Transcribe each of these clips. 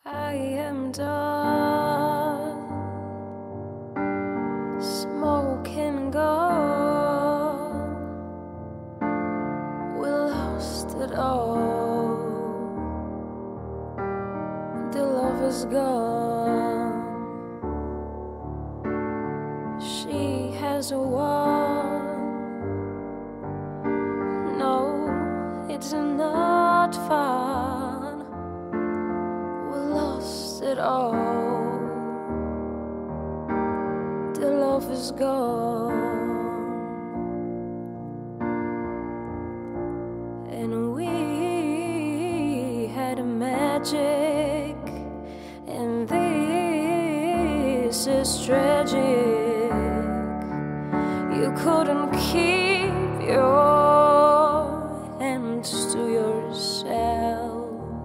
I am done smoking gold. We lost it all. The love is gone. She has won. No, it's not fun. We lost it all. The love is gone. And we had a magic, and this is tragic. You couldn't keep your hands to yourself.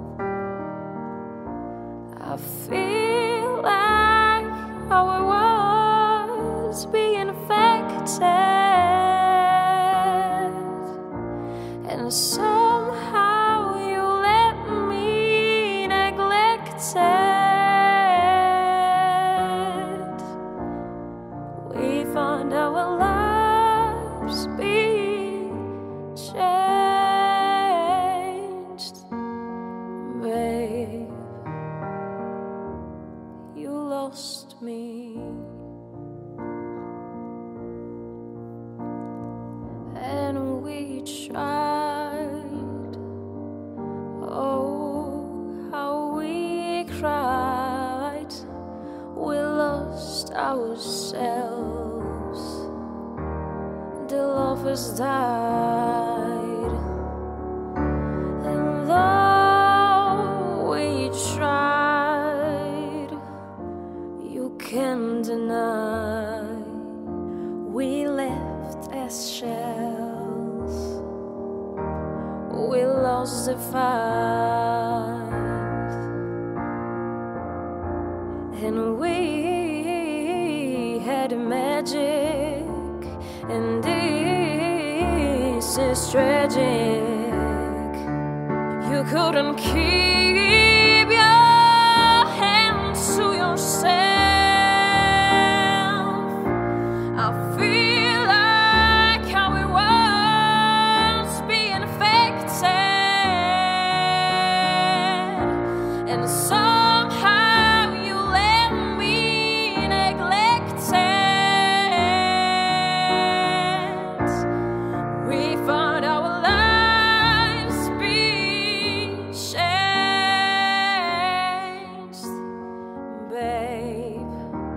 I feel like how I was being affected, and somehow you let me neglect it. We found our lives be changed, babe. You lost me, and we tried. Oh, how we cried. We lost ourselves. The lovers died, and though we tried, you can't deny we left as shells. We lost the fight, and we had magic, and this is tragic. You couldn't keep your hands to yourself. I feel like how it was being affected, and somehow you let me neglect it. We found our lives be changed, babe.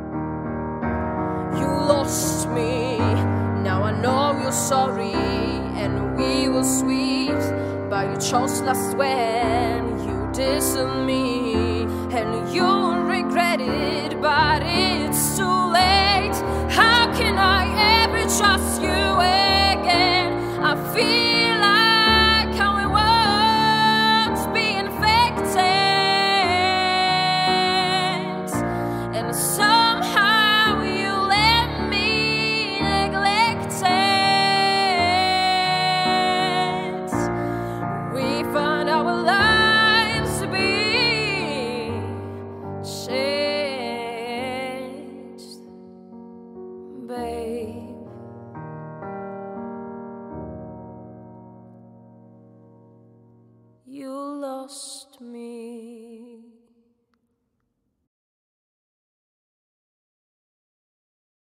You lost me, now I know you're sorry, and we were sweet, but you chose last when you disowned me, and you'll regret it, but it's too late. How can I ever trust you again? I feel like how it was being affected, and somehow you let me neglect it. We found our lives to be changed, babe. You lost me.